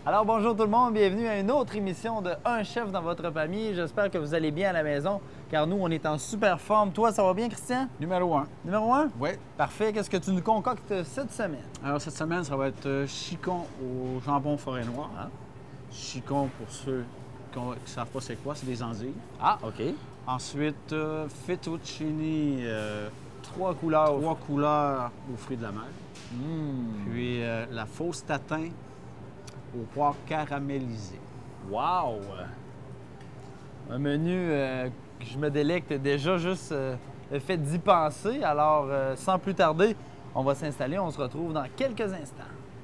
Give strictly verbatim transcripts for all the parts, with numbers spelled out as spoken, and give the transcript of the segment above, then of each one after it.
Alors bonjour tout le monde, bienvenue à une autre émission de Un chef dans votre famille. J'espère que vous allez bien à la maison, car nous, on est en super forme. Toi, ça va bien, Christian? Numéro un. Numéro un? Oui. Parfait. Qu'est-ce que tu nous concoctes cette semaine? Alors, cette semaine, ça va être euh, chicon au jambon forêt noire. Ah. Chicon, pour ceux qui ne savent pas c'est quoi, c'est des endives. Ah, OK. Ensuite, euh, fettuccini, euh, Trois couleurs. trois couleurs aux fruits de la mer. Mmh. Puis euh, la fausse tatin au poire caramélisé. Wow! Un menu euh, que je me délecte déjà juste euh, le fait d'y penser. Alors, euh, sans plus tarder, on va s'installer. On se retrouve dans quelques instants.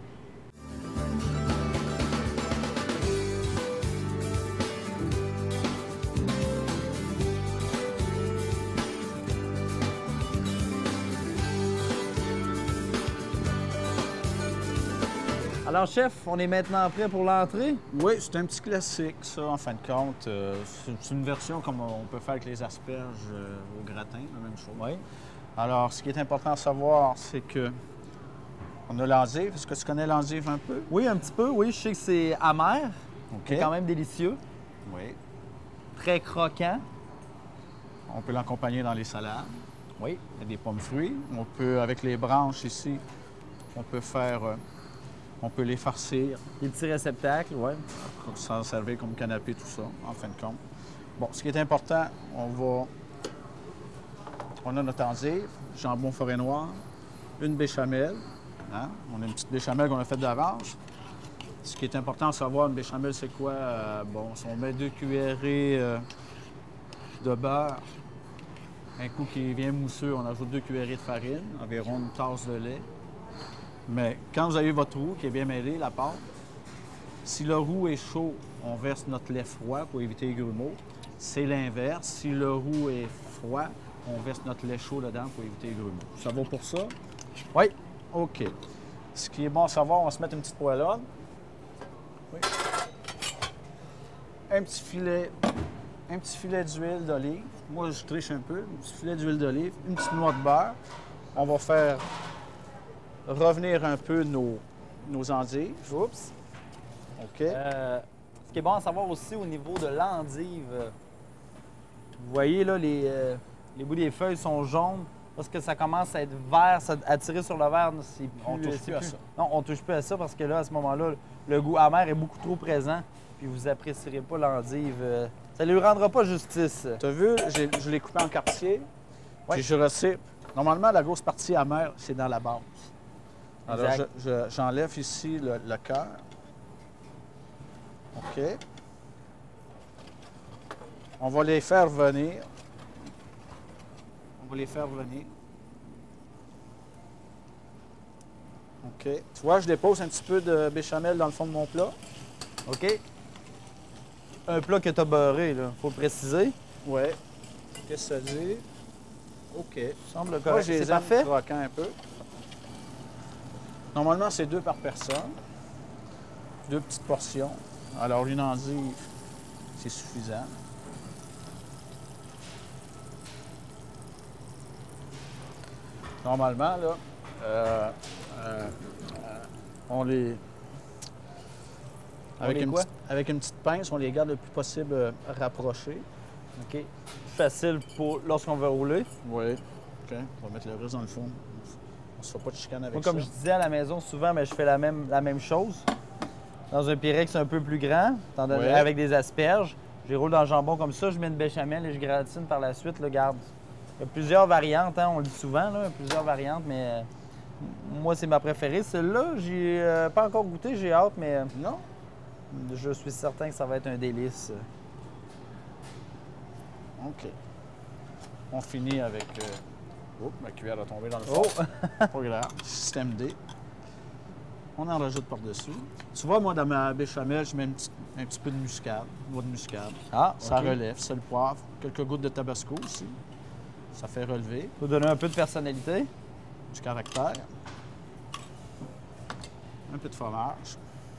Alors, chef, on est maintenant prêt pour l'entrée? Oui, c'est un petit classique, ça, en fin de compte. Euh, c'est une version comme on peut faire avec les asperges euh, au gratin, la même chose. Oui. Alors, ce qui est important à savoir, c'est que on a l'endive. Est-ce que tu connais l'endive un peu? Oui, un petit peu. Oui, je sais que c'est amer, OK. mais quand même délicieux, Oui. très croquant. On peut l'accompagner dans les salades. Oui. Il y a des pommes fruits. On peut, avec les branches ici, on peut faire... euh, on peut les farcir, Les petits réceptacles, oui. pour s'en servir comme canapé, tout ça, en fin de compte. Bon, ce qui est important, on va... On a notre endive, jambon forêt noire, une béchamel. Hein? On a une petite béchamel qu'on a faite d'avance. Ce qui est important à savoir, une béchamel, c'est quoi? Euh, bon, si on met deux cuillerées euh, de beurre, un coup qui vient mousseux, on ajoute deux cuillerées de farine, environ une tasse de lait. Mais quand vous avez votre roux qui est bien mêlé, la pâte, si le roux est chaud, on verse notre lait froid pour éviter les grumeaux. C'est l'inverse. Si le roux est froid, on verse notre lait chaud dedans pour éviter les grumeaux. Ça vaut pour ça? Oui. OK. Ce qui est bon à savoir, on va se mettre une petite poêlonne. Oui. Un petit filet, un petit filet d'huile d'olive. Moi, je triche un peu. Un petit filet d'huile d'olive, une petite noix de beurre. On va faire revenir un peu nos, nos endives. Oups. OK. Euh, ce qui est bon à savoir aussi au niveau de l'endive, euh, vous voyez là, les, euh, les bouts des feuilles sont jaunes. Lorsque ça commence à être vert, ça, à tirer sur le vert, c'est plus... On touche c'est plus à ça. Non, on touche plus à ça parce que là, à ce moment-là, le goût amer est beaucoup trop présent. Puis vous apprécierez pas l'endive. euh, ça ne lui rendra pas justice. Tu as vu, j'ai- je l'ai coupé en quartier. Oui. Puis je resserre. Normalement, la grosse partie amère, c'est dans la base. Alors, Exact. je- je- j'enlève ici le, le cœur. OK. On va les faire venir. On va les faire venir. OK. Tu vois, je dépose un petit peu de béchamel dans le fond de mon plat. OK? Un plat que tu as beurré, là, faut le préciser. Oui. Qu'est-ce que ça dit? OK. Semble Moi, correct. je les C'est aime parfait? croquants un peu. Normalement, c'est deux par personne. Deux petites portions. Alors, une endive, c'est suffisant. Normalement, là, euh, euh, euh, on les... Avec, les une quoi? petite, avec une petite pince, on les garde le plus possible euh, rapprochés. OK. Facile pour lorsqu'on veut rouler. Oui. OK. On va mettre le reste dans le fond. On ne se fait pas de chicane avec Moi, ça. comme je disais à la maison, souvent, mais je fais la même, la même chose. Dans un Pyrex un peu plus grand, étant donné- Ouais. avec des asperges. Je les roule dans le jambon comme ça, je mets une béchamel et je gratine par la suite. Là, garde. Il y a plusieurs variantes, hein, on le dit souvent, là, plusieurs variantes, mais euh, moi, c'est ma préférée. Celle-là, j'ai euh, pas encore goûté, j'ai hâte, mais euh, Non? je suis certain que ça va être un délice. OK. On finit avec... Euh... Oups, ma cuillère a tombé dans le Oh! fond. Pas grave. Système D. On en rajoute par-dessus. Tu vois, moi, dans ma béchamel, je mets une petite- un petit peu de muscade, noix de muscade. Ah, Ça OK. relève, sel, poivre, quelques gouttes de tabasco aussi. Ça fait relever Faut donner un peu de personnalité. du caractère. Un peu de fromage.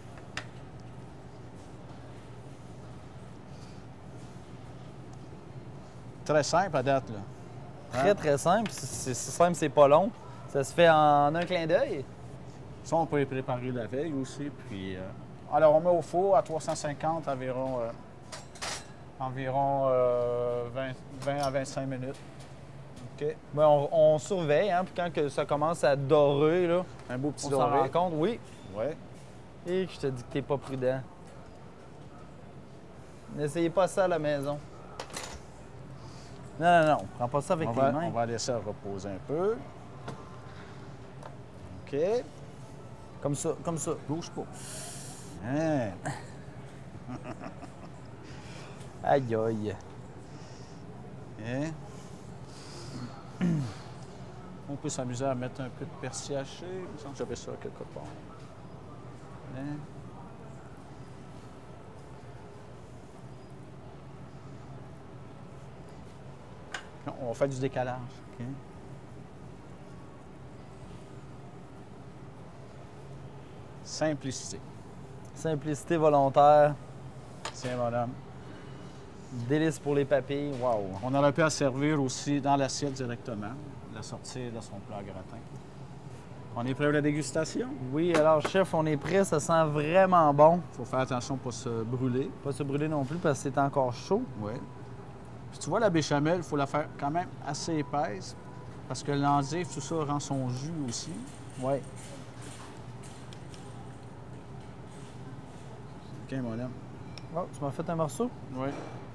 Très simple à date, là. Très, très simple. C'est c'est simple, c'est pas long. Ça se fait en un clin d'œil. Ça, on peut les préparer la veille aussi, puis euh, Alors, on met au four à trois cent cinquante environ, euh, environ euh, vingt, vingt à vingt-cinq minutes. OK. Ben, on, on surveille, hein, puis quand que ça commence à dorer, là, Un beau petit on s'en doré. rend compte, oui. Ouais. Et je te dis que t'es pas prudent. N'essayez pas ça à la maison. Non, non, non, prends pas ça avec On tes va, mains. on va laisser reposer un peu. OK. Comme ça, comme ça. Bouge pas. Hein? Aïe, aïe. Hein? On peut s'amuser à mettre un peu de persil haché. Il me semble que j'avais ça quelque part. Hein? On va faire du décalage. OK? Simplicité. Simplicité volontaire. Tiens, madame. Délice pour les papilles. Wow. On aurait pu la servir aussi dans l'assiette directement, la sortir de son plat à gratin. On est prêt pour la dégustation? Oui, alors, chef, on est prêt. Ça sent vraiment bon. Il faut faire attention pour ne pas se brûler. Pas se brûler non plus parce que c'est encore chaud. Oui. Puis tu vois, la béchamel, il faut la faire quand même assez épaisse parce que l'endive, tout ça rend son jus aussi. Oui. OK, mon homme. Oh, tu m'as fait un morceau? Oui.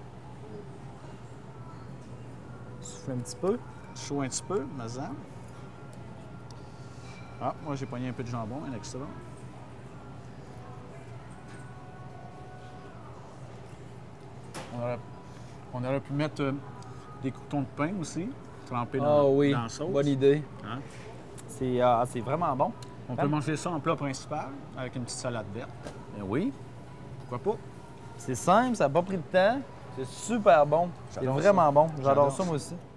Souffle un petit peu. Chaud un petit peu, mais en. Ah, moi, j'ai pogné un peu de jambon, un extra. On aurait, on aurait pu mettre euh, des croutons de pain aussi, trempés Ah dans, oui, dans la sauce. bonne idée. Hein? C'est ah, c'est vraiment bon. On peut manger ça en plat principal avec une petite salade verte. Ben oui. Pourquoi pas? C'est simple, ça n'a pas pris de temps. C'est super bon. C'est J'adore vraiment bon. J'adore J'adore ça, ça. moi aussi.